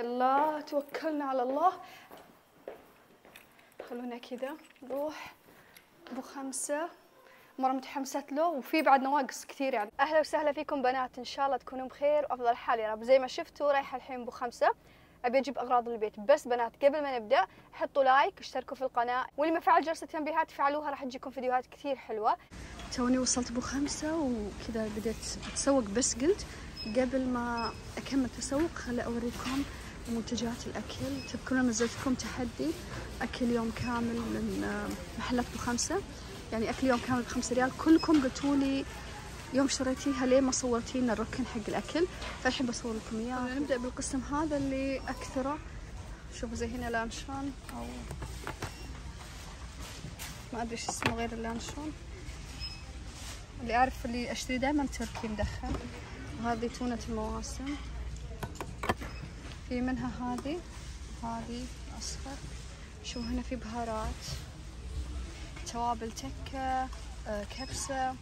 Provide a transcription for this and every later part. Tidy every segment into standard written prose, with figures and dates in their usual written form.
يلا توكلنا على الله. خلونا كذا نروح ابو 5. مرة متحمسة له وفي بعد نواقص كثير يعني. اهلا وسهلا فيكم بنات، ان شاء الله تكونوا بخير وافضل حال يا رب. زي ما شفتوا رايحة الحين ابو 5، ابي اجيب اغراض البيت. بس بنات قبل ما نبدا حطوا لايك، اشتركوا في القناة، واللي ما فعل جرس التنبيهات فعلوها، راح تجيكم فيديوهات كثير حلوة. توني وصلت ابو 5 وكذا بديت اتسوق، بس قلت قبل ما اكمل تسوق خلي اوريكم منتجات الاكل. تذكرون نزلت لكم تحدي اكل يوم كامل من محلات ابو 5، يعني اكل يوم كامل ب5 ريال. كلكم قلتوا لي يوم اشتريتيها ليه ما صورتي لنا الركن حق الاكل، فالحين بصور لكم اياه. نبدا بالقسم هذا اللي اكثره. شوفوا زي هنا لانشون، او ما ادري ايش اسمه غير اللانشون، اللي اعرف اللي اشتري دائما تركي مدخن. وهذه تونة المواسم، في منها هذه اصفر. شو هنا في بهارات، توابل تكة، كبسة،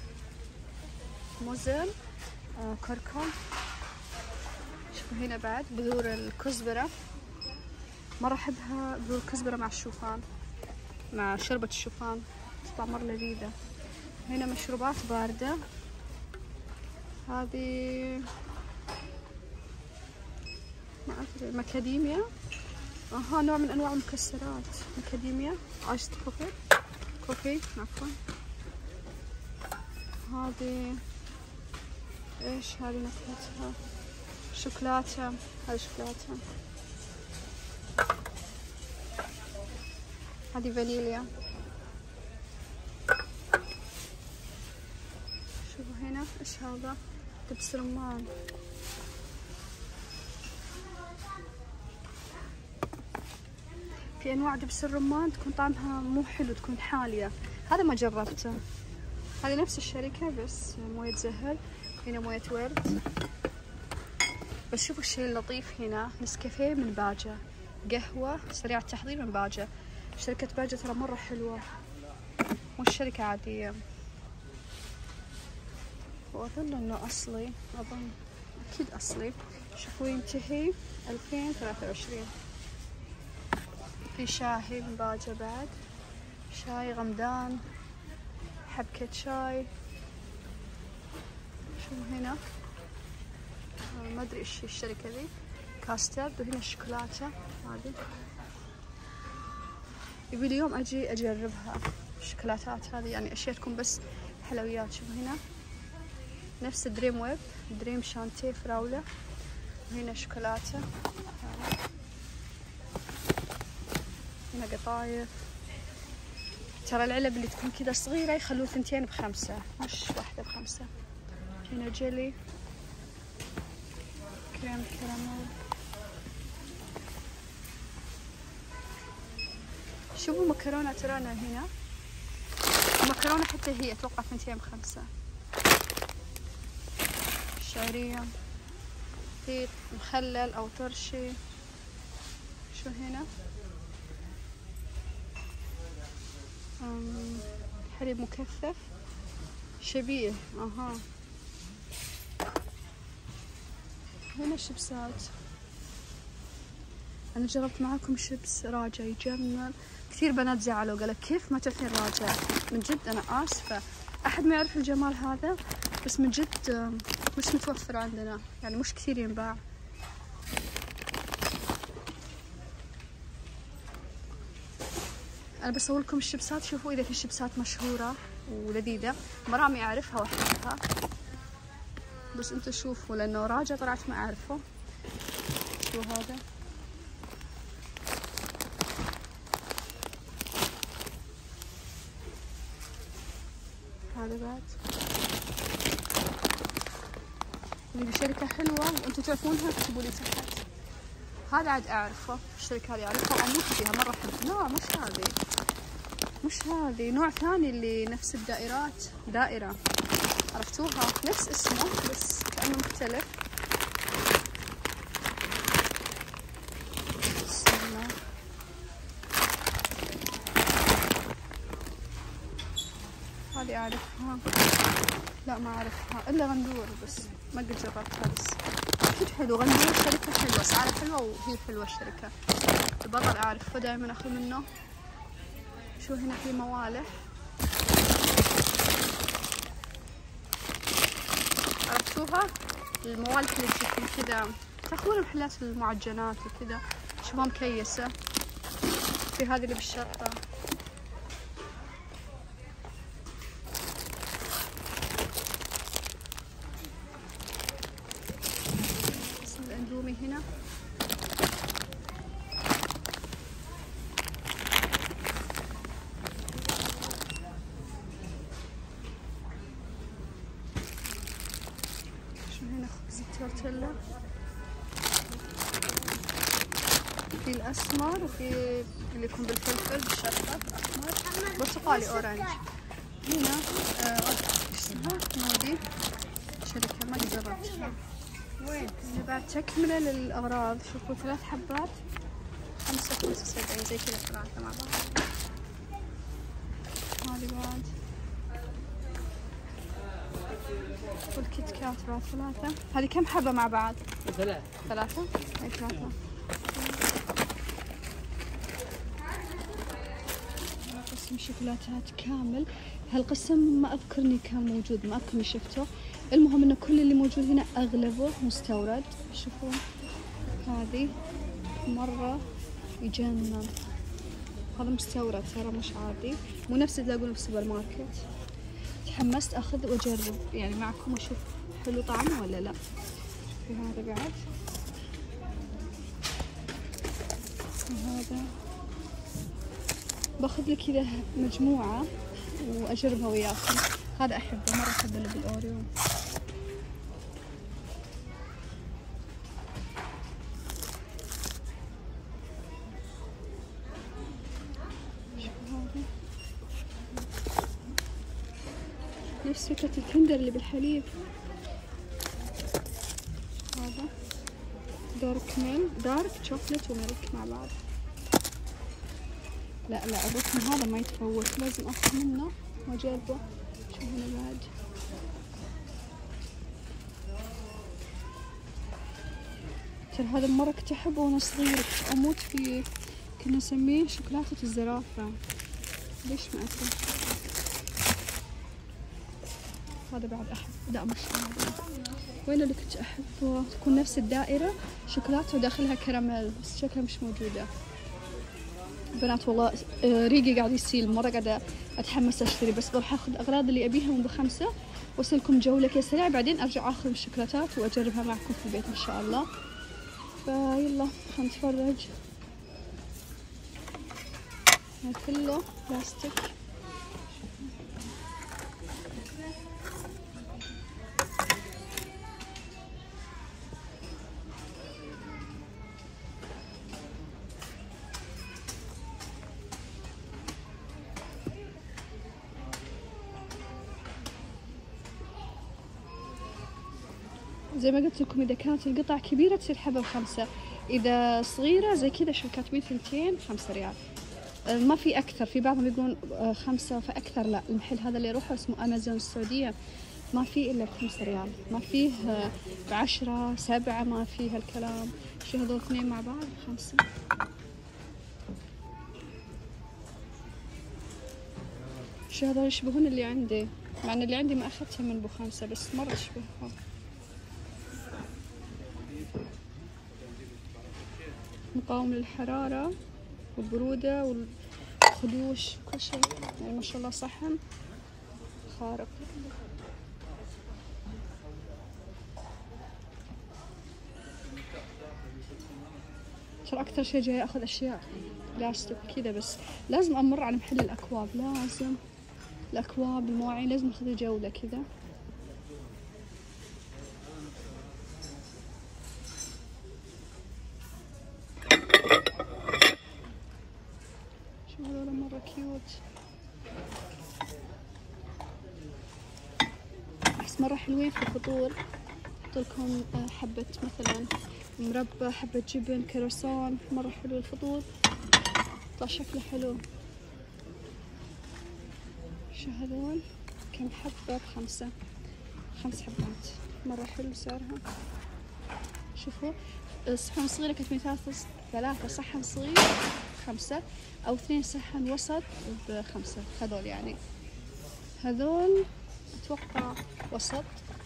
مزل، كركم. شوفوا هنا بعد بذور الكزبرة، مرة أحبها بذور الكزبرة مع الشوفان، مع شوربة الشوفان تطلع مرة لذيذة. هنا مشروبات باردة، هذه ما أدري مكاديميا، نوع من أنواع المكسرات. مكاديميا عايشة كوفي عفوا. هذه ايش هذه نكهتها؟ شوكولاتة، هذه شوكولاتة. هذه فانيليا. شوفوا هنا ايش هذا؟ دبس رمان. في انواع دبس الرمان تكون طعمها مو حلو، تكون حالية، هذا ما جربته. هذه نفس الشركة بس موية زهر، هنا موية ورد. بس شوفوا الشيء اللطيف هنا، نسكافيه من باجة، قهوة سريعة التحضير من باجة. شركة باجة ترى مرة حلوة، مش شركة عادية، وأظن إنه أصلي، أظن أكيد أصلي. شوفوا ينتهي 2023. في شاهي من باجة بعد، شاي غمدان، حبكة شاي. شو هنا؟ ما ادري ايش الشركة ذي، كاسترد. وهنا الشوكولاتة هذه، يبي اليوم اجي اجربها. الشوكولاتات هذه يعني اشياء تكون بس حلويات. شوفوا هنا نفس دريم ويب، دريم شانتيه فراولة. وهنا شوكولاتة، هنا قطايف. ترى العلب اللي تكون كذا صغيرة يخلوه 2 ب5، مش واحدة ب5. هنا جيلي، كريم كراميل. شوفوا مكرونة ترانا هنا، المكرونة حتى هي اتوقع 2 ب5. شعرية، في مخلل او طرشي. شو هنا؟ حليب مكثف شبيه. هنا شيبسات. انا جربت معاكم شيبس راجع يجنن. كثير بنات زعلوا قالوا كيف ما تعرفين راجع. من جد انا اسفه، احد ما يعرف الجمال هذا، بس من جد مش متوفر عندنا، يعني مش كثير ينباع. انا بصور لكم الشيبسات، شوفوا اذا في شيبسات مشهوره ولذيذه. مرامي اعرفها واحبها، بس انتوا شوفوا لانه راجع طلعت ما اعرفه. شو هذا؟ هذا بعد اللي بشركة حلوة وانتوا تعرفونها اكتبوا لي تحت. هذا عاد اعرفه، الشركة هذه اعرفها واموت فيها مرة احب. لا مش هذه، نوع ثاني اللي نفس الدائرات، دائرة عرفتوها، نفس اسمه بس كأنه مختلف. بسم الله. هذه اعرفها، لا ما اعرفها الا غندور، بس ما قد جربتها. بس باكج حلو، غندور شركة حلوة، اسعارها حلوة وهي حلوة الشركة. البطل اعرفه دائما اخذ منه. شو هنا في موالح، عرفتوها؟ الموالح اللي تشوفون كذا تاخذونها محلات المعجنات وكذا، شوفها مكيسة. في هذه اللي بالشرطة. الاندومي هنا. شو هنا خبز التورتيلا، في الاسمر وفي اللي يكون بالفلفل بالشطه احمر، برتقالي اورنج. هنا ايش اسمها مودي شركه ما جربتها. وين اللي بعد تكمله للاغراض، شوفوا 3 حبات 5.75 زي كذا 3 مع بعض. هذه بعد والكيت كات بعد 3. هذه كم حبة مع بعض؟ 3. اي 3. قسم شوكولاتات كامل. هالقسم ما اذكرني كان موجود، ما اذكرني شفته. المهم انه كل اللي موجود هنا اغلبه مستورد. شوفون هذه مرة يجنن، هذا مستورد ترى مش عادي، مو نفس اللي تلاقونه في السوبر ماركت. تحمست اخذ واجرب يعني معكم واشوف حلو طعمه ولا لا. في هذا بعد، وهذا باخذ لي كذا مجموعة واجربها وياكم. هذا احبه مرة، احب اللي بالاوريو. نفس فكرة الكندر اللي بالحليب. هذا دارك شوكليت وميلك مع بعض. لا الرقم هذا ما يتفوت، لازم اخذ منه واجربه. شو هنا بعد، ترى هذا مرة كنت احبه وانا صغيرة، كنت اموت فيه. كنا نسميه شوكولاتة الزرافة، ليش ما ادري. هذا بعد احب، لا مش هذا. وين اللي كنت احبه، تكون نفس الدائرة شوكولاتة وداخلها كراميل، بس شكلها مش موجودة. بنات والله ريقي قاعد يسيل، مرة قاعدة اتحمس اشتري، بس بروح اخذ الاغراض اللي ابيها من ب5 واسلكم جولة كذا سريعة، بعدين ارجع اخذ الشوكولاتات واجربها معكم في البيت ان شاء الله. فيلا خلينا نتفرج. هذا كله بلاستيك. زي ما قلت لكم، إذا كانت القطع كبيرة تصير حبة ب5، إذا صغيرة زي كذا شو كاتبين 2 5 ريال. ما في أكثر، في بعضهم يقولون 5 فأكثر. لا، المحل هذا اللي أروحه اسمه أمازون السعودية، ما فيه إلا ب5 ريال، ما فيه ب10 7، ما فيه هالكلام. شو هذول 2 مع بعض 5. شو هذول يشبهون اللي عندي، مع ان اللي عندي ما اخذتها من ب5، بس مرة يشبهها. مقاوم للحرارة والبرودة والخدوش كل شيء، يعني ما شاء الله صحن خارق. ترى أكثر شيء جاي أخذ أشياء بلاستيك كذا، بس لازم أمر على محل الأكواب، لازم الأكواب المواعين لازم أخذ جولة كذا. شو هذول مرة كيوت، أحس مرة حلوين في الفطور. أحط لكم حبة مثلا مربى، حبة جبن، كروسون، مرة حلو الفطور، يطلع شكله حلو. شو هذول كم حبة ب5 حبات، مرة حلو سعرها. شوفوا الصحون صغيرة كتبين ثلاثة صحن صغير 5 أو 2 صحن وسط ب5. هذول يعني هذول أتوقع وسط،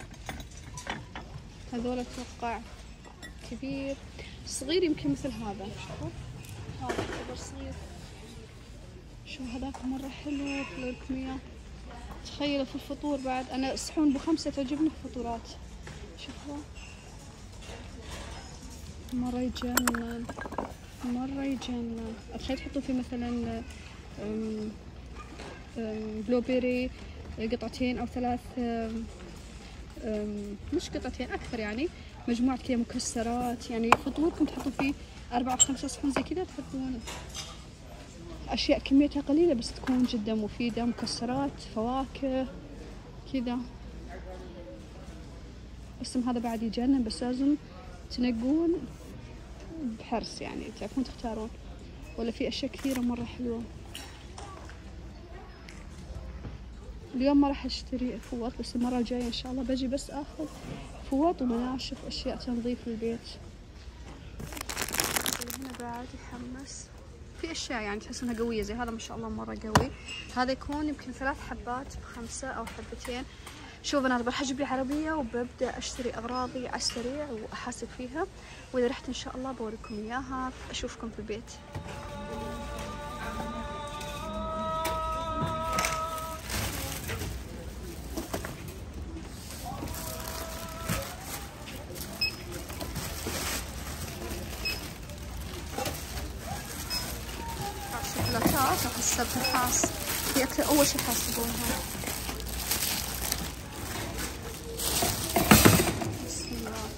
هذول أتوقع كبير، صغير يمكن مثل هذا. شوفوا هذا يعتبر صغير. شو هذاك مرة حلو لكم إياه. تخيلوا في الفطور بعد، أنا صحون ب5 تعجبني الفطورات. شوفوا مرة يجنن، مرة يجنن. أتخيل تحطوا فيه مثلا بلو بيري قطعتين أو 3، مش قطعتين أكثر يعني، مجموعة كذا مكسرات. يعني فطوركم تحطوا فيه 4 أو 5 صحون زي كذا، تحطون أشياء كميتها قليلة بس تكون جدا مفيدة، مكسرات فواكه كذا. الاسم هذا بعد يجنن، بس لازم تنقون بحرص يعني، تعرفون تختارون. ولا في أشياء كثيرة مرة حلوة. اليوم ما راح أشتري فوط، بس المرة الجاية إن شاء الله بجي بس آخذ فوط ومناشف وأشياء تنظيف البيت. هنا بعد يحمس في أشياء يعني تحس إنها قوية، زي هذا ما شاء الله مرة قوي. هذا يكون يمكن 3 حبات ب5 أو حبتين. شوف أنا راح أجيب لي عربية وببدأ أشتري أغراضي على السريع وأحاسب فيها، وإذا رحت إن شاء الله بوريكم إياها. أشوفكم في البيت. الشوكولاتات راح أحسبها حاس، هي أول شي حاسبونها. بسم الله.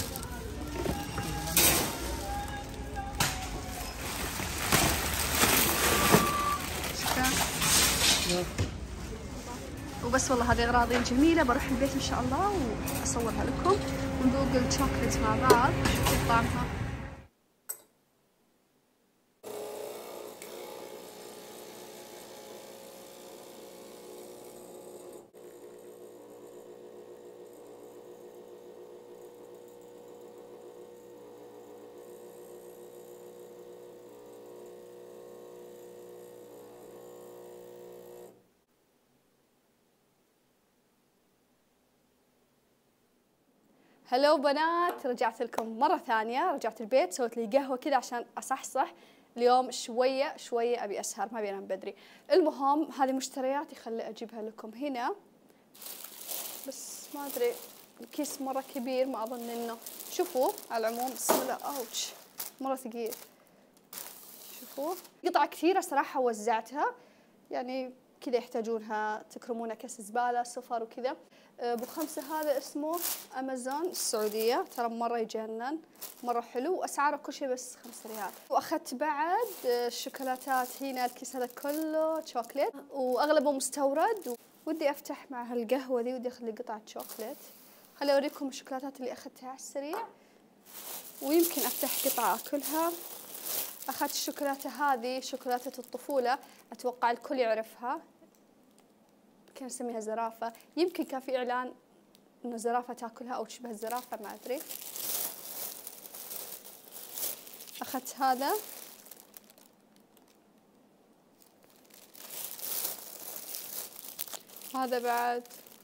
شكرا. وبس والله هذه أغراضي الجميلة، بروح البيت إن شاء الله وأصورها لكم ونذوق الشوكولات مع بعض نشوف طعمها. هلو بنات، رجعت لكم مرة ثانية. رجعت البيت سويت لي قهوة كذا عشان أصحصح. اليوم شوية أبي أسهر، ما أبي أنام بدري. المهم هذه مشترياتي خلي أجيبها لكم هنا، بس ما أدري الكيس مرة كبير، ما أظن إنه. شوفوا على العموم بسم الله. أوتش مرة ثقيل. شوفوا قطع كثيرة صراحة وزعتها، يعني كذا يحتاجونها، تكرمونها كاس زبالة صفر وكذا. ب5 هذا اسمه أمازون السعودية، ترى مرة يجنن، مرة حلو، وأسعاره كل شيء بس 5 ريال. وأخذت بعد الشوكولاتات هنا، الكيس هذا كله شوكليت وأغلبه مستورد. ودي أفتح مع هالقهوة ذي، ودي أخذ لي قطعة شوكليت. خلي أوريكم الشوكولاتات اللي أخذتها على السريع، ويمكن أفتح قطعة أكلها. أخذت الشوكولاتة هذه شوكولاتة الطفولة، أتوقع الكل يعرفها، كان نسميها زرافة. يمكن كان في إعلان إنه زرافة تاكلها أو تشبه الزرافة، ما أدري. أخذت هذا، هذا بعد،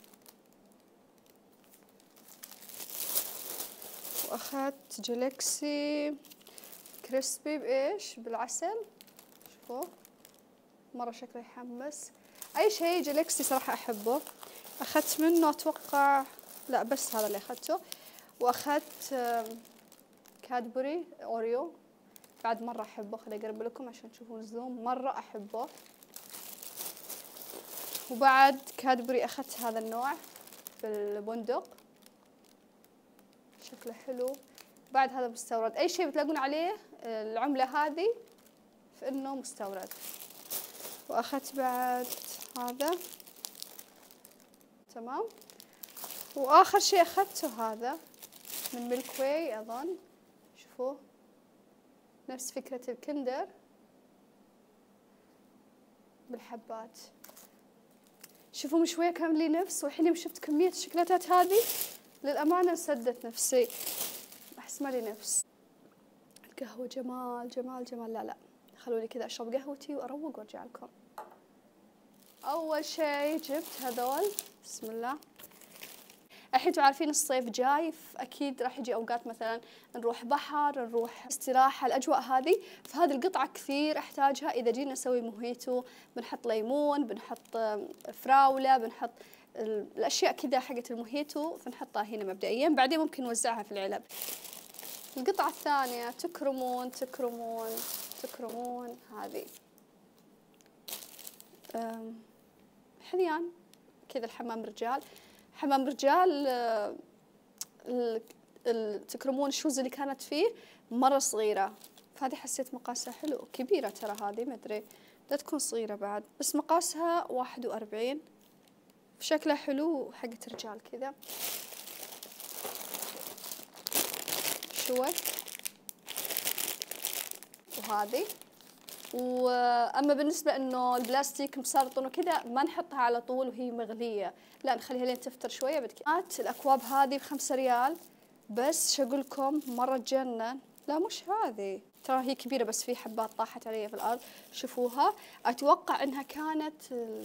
وأخذت جالكسي كريسبي بإيش؟ بالعسل. شوفوا مرة شكله يحمس. أي شيء جالكسي صراحة أحبه. أخذت منه أتوقع، لا بس هذا اللي أخذته. وأخذت كادبوري أوريو بعد، مرة أحبه. خلي أقرب لكم عشان تشوفون الزوم، مرة أحبه. وبعد كادبوري أخذت هذا النوع في البندق، شكله حلو. بعد هذا مستورد، أي شيء بتلاقون عليه العملة هذه فإنه مستورد. وأخذت بعد هذا، تمام. وآخر شيء أخذته هذا من ميلك واي أظن. شوفوا نفس فكرة الكندر بالحبات. شوفوا من شوية كان لي نفس، والحين يوم شفت كمية الشوكولاتات هذه للأمانة سدت نفسي. أحس مالي نفس. القهوة جمال جمال جمال. لا خلوني كذا أشرب قهوتي وأروق وأرجع لكم. أول شيء جبت هذول، بسم الله. الحين انتوا عارفين الصيف جاي، أكيد راح يجي أوقات مثلا نروح بحر، نروح استراحة، الأجواء هذه، فهذه القطعة كثير أحتاجها. إذا جينا نسوي موهيتو بنحط ليمون، بنحط فراولة، بنحط الأشياء كذا حقت الموهيتو، فنحطها هنا مبدئيا، بعدين ممكن نوزعها في العلب. القطعة الثانية تكرمون تكرمون تكرمون، هذه حذيان كذا الحمام رجال. حمام رجال تكرمون الشوز اللي كانت فيه مرة صغيرة، فهذه حسيت مقاسها حلو. كبيرة ترى هذه، ما أدري لا تكون صغيرة بعد، بس مقاسها 41، شكلها حلو حقت رجال كذا شوي. وهذه. واما بالنسبه انه البلاستيك مسرطن وكذا ما نحطها على طول وهي مغليه، لا نخليها لين تفتر شويه. الاكواب هذه ب5 ريال بس، شو اقول لكم مره تجنن. لا مش هذه، ترى هي كبيره بس في حبات طاحت علي في الارض، شوفوها. اتوقع انها كانت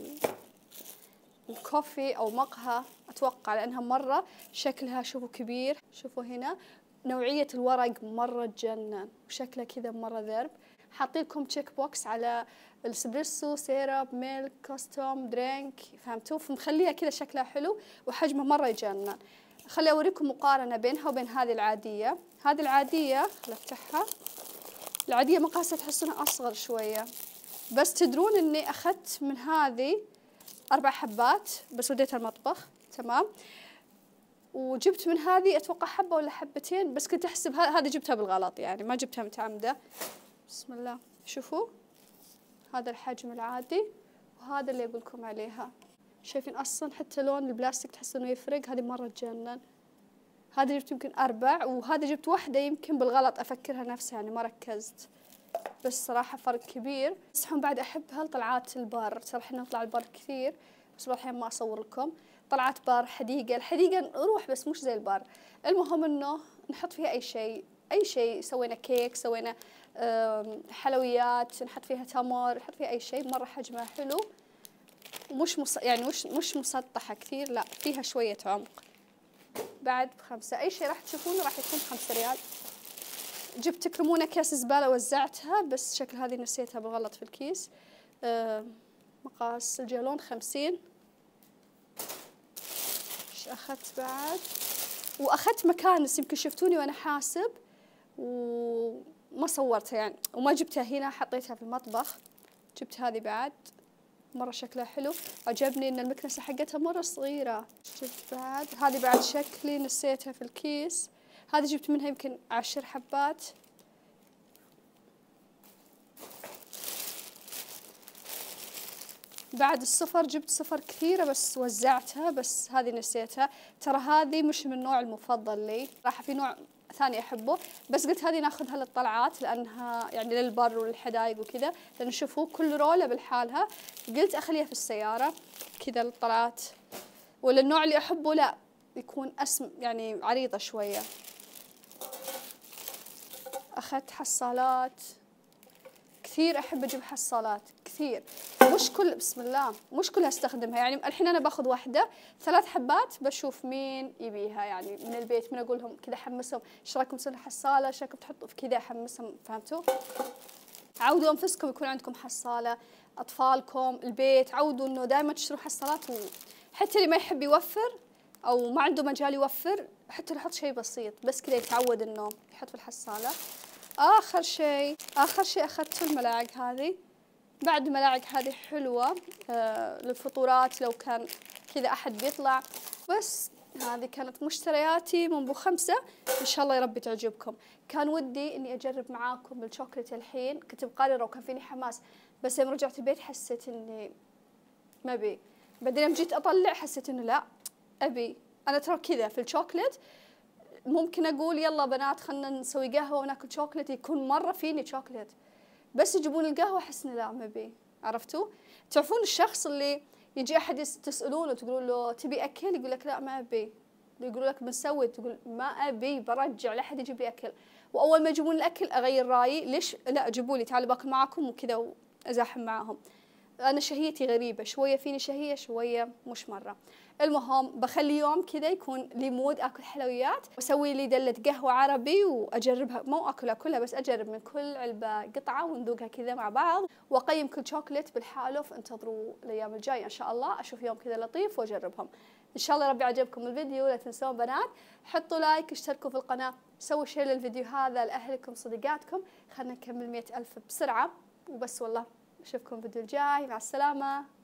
الكوفي او مقهى، اتوقع لانها مره شكلها شوفوا كبير. شوفوا هنا نوعيه الورق مره تجنن، وشكلها كذا مره ذرب. حاطين لكم تشيك بوكس على الاسبريسو، سيرب، ميلك، كاستوم، درينك، فهمتوا؟ فمخليها كذا شكلها حلو وحجمها مره يجنن. خلي اوريكم مقارنه بينها وبين هذه العاديه. هذه العاديه خل افتحها، العاديه مقاسها تحسونها اصغر شويه، بس تدرون اني اخذت من هذه 4 حبات بس وديتها المطبخ، تمام. وجبت من هذه اتوقع حبه ولا حبتين، بس كنت احسب هذه جبتها بالغلط يعني، ما جبتها متعمده. بسم الله، شوفوا هذا الحجم العادي وهذا اللي اقول لكم عليها. شايفين اصلا حتى لون البلاستيك تحس انه يفرق، هذه مره تجنن. هذه جبت يمكن 4، وهذه جبت واحده يمكن بالغلط افكرها نفسها يعني ما ركزت، بس صراحه فرق كبير. بس الحين بعد احبها لطلعات البر، ترى احنا نطلع البر كثير بس بعض الحين ما اصور لكم. طلعات بار، حديقه، الحديقه نروح بس مش زي البر. المهم انه نحط فيها اي شيء، اي شيء. سوينا كيك، سوينا حلويات، نحط فيها تمر، نحط فيها اي شيء. مره حجمها حلو ومش يعني مش مسطحه كثير، لا فيها شويه عمق. بعد ب5، اي شيء راح تشوفونه راح يكون 5 ريال. جبت كرمونه كيس زباله وزعتها، بس شكل هذه نسيتها بالغلط في الكيس. مقاس الجالون 50. ايش اخذت بعد؟ واخذت مكانس، يمكن شفتوني وانا حاسب وما صورتها يعني، وما جبتها هنا، حطيتها في المطبخ. جبت هذه بعد مرة شكلها حلو، عجبني ان المكنسة حقتها مرة صغيرة. جبت بعد هذه بعد شكلي نسيتها في الكيس، هذه جبت منها يمكن 10 حبات. بعد الصفر جبت صفر كثيرة بس وزعتها، بس هذه نسيتها. ترى هذه مش من النوع المفضل لي، راح في نوع ثاني أحبه، بس قلت هذه ناخذها للطلعات لأنها يعني للبر والحدايق وكذا، لأن شوفوا كل رولة بالحالها. قلت أخليها في السيارة كذا للطلعات. ولا النوع اللي أحبه لا يكون يعني عريضة شوية. أخذت حصالات كثير، أحب أجيب حصالات كثير، مش كل بسم الله مش كلها استخدمها يعني. الحين أنا باخذ واحدة 3 حبات، بشوف مين يبيها يعني من البيت، من أقول لهم كذا أحمسهم إيش رأيكم تسوون حصالة، إيش رأيكم تحطوا في كذا، أحمسهم. فهمتوا؟ عودوا أنفسكم يكون عندكم حصالة، أطفالكم، البيت، عودوا إنه دائما تشتروا حصالات. حتى اللي ما يحب يوفر أو ما عنده مجال يوفر، حتى يحط شيء بسيط بس كذا يتعود إنه يحط في الحصالة. آخر شيء أخذت الملاعق هذه. بعد الملاعق هذه حلوة للفطورات لو كان كذا أحد بيطلع. بس هذه كانت مشترياتي من ب5، إن شاء الله يا رب تعجبكم. كان ودي إني أجرب معاكم بالشوكولاتة الحين، كنت بقرر وكان فيني حماس، بس يوم رجعت البيت حسيت إني ما بي. بعدين يوم جيت أطلع حسيت إنه لا أبي. أنا ترى كذا في الشوكولات ممكن أقول يلا بنات خلنا نسوي قهوة وناكل شوكولات، يكون مرة فيني شوكولات، بس يجيبون القهوة أحس إني لا ما بي. عرفتوا؟ تعرفون الشخص اللي يجي أحد تسألونه وتقولون له تبي أكل، يقول لك لا ما أبي، يقولوا لك بنسوي، تقول ما ابي برجع، لا احد يجيب لي اكل. واول ما يجيبون الاكل اغير رايي، ليش لا جيبوا لي تعالوا باكل معاكم وكذا وازاحم معاهم. انا شهيتي غريبه، شويه فيني شهيه شويه مش مره. المهم بخلي يوم كذا يكون لي مود اكل حلويات، واسوي لي دله قهوه عربي واجربها، مو اكلها كلها بس اجرب من كل علبه قطعه ونذوقها كذا مع بعض، واقيم كل شوكليت بالحاله. فانتظروا الايام الجايه ان شاء الله اشوف يوم كذا لطيف واجربهم. ان شاء الله ربي عجبكم الفيديو. لا تنسون بنات حطوا لايك، اشتركوا في القناه، سووا شير للفيديو هذا لاهلكم صديقاتكم. خلنا نكمل 100,000 بسرعه وبس. والله اشوفكم الفيديو الجاي، مع السلامه.